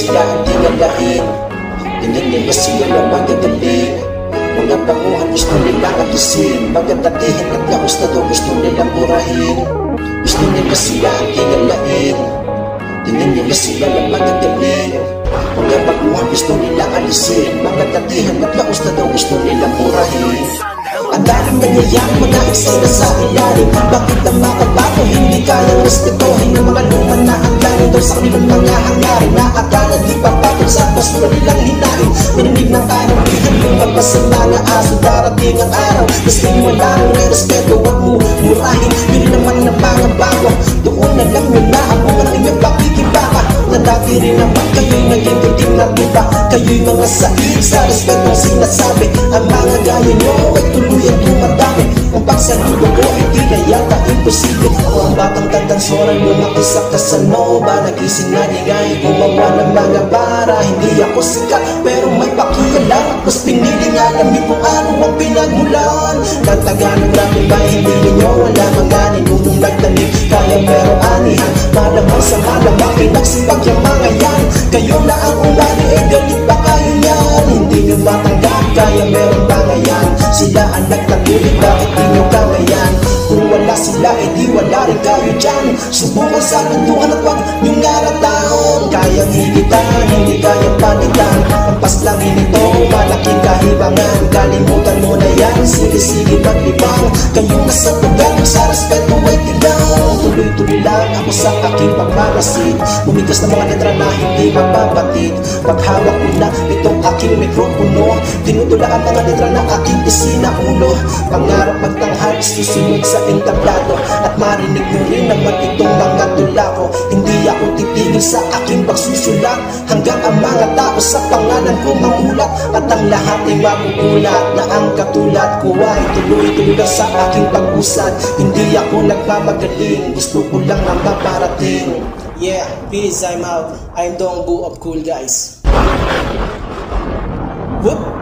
sila ang tingalain. Tingin nila sila na magagaling. Mga panguhan gusto nila alisin, magandatihin at laos na to gusto nilang burahin. Gusto nila sila ang tingalain. Tingin nila sila na magagaling. Mga panguhan gusto nila alisin, magandatihin at laos na to gusto nilang burahin. Ang daming nangyayang mga eksena sa ilalim. Bakit ang mga bago hindi kayang respetuhin ng mga luman na ang galing doon sa kanilang mga hangarin na akala di papatol sa basura nilang hinain. Pininig ng kanong bihan lumabas ang mga aso. Darating ang araw kasi wala nang respeto. Huwag mo murahin yun naman ng mga bago. Doon na lang yun na ako ang inyong pakikibaka. Na dati rin naman kayo'y naging kuting na diba. Kayo'y mga saig sa respetong sinasabi. Ang mga gaya nyo ay tuloy ang dumadami. Ang pagsaludo ko hindi na yata imposible. O ang batang tandang soran mo makisak ka sa nova. Nagising na ligay gumawa ng mga bara. Hindi ako sikat pero may pakialam. Mas piniling alamin kung ano ang pinagmulan. Nagtaga ng grabe ba hindi ninyo wala mga ninunong nagtanim. Kaya meron anihan malamang sa malamang pinagsipag yung mga yan. Kayo na ang umani eh galit ba kayo yan? Hindi nyo matanggap kaya meron mga yan. Sila ang nagtagulit bakit di nyo kamayan? Kung wala sila eh di wala rin kayo dyan. Subukan sa kantuhan at wag nyong ngaratan. Kayang higitan, hindi kayang panitan. Ang paslangin ito, malaking kahibangan. Kalimutan mo na yan, sige-sige paglibang. Kayong nasa tugan, sa respeto ay tigang. Tuloy-tuloy lang ako sa aking pagmamasid. Bumigas na mga letra na hindi mapabatid. Paghawak ko na itong aking mikropono, tinutula ang mga letra na aking isinaulo. Pangarap magtanghal, susunod sa entablado. At marinig nyo rin naman itong mga tula ko. Hindi ako titigil sa aking pagsusulat hanggang ang mga tao sa pangalan ko mamulat. At ang lahat ay magugulat na ang katulad ko ay tuloy-tuloy sa aking pag-usad. Hindi ako nagmamagaling, gusto ko lang na maparating. Yeah, peace, I'm out. I'm Dong Boo of Cool Guys. Whoop!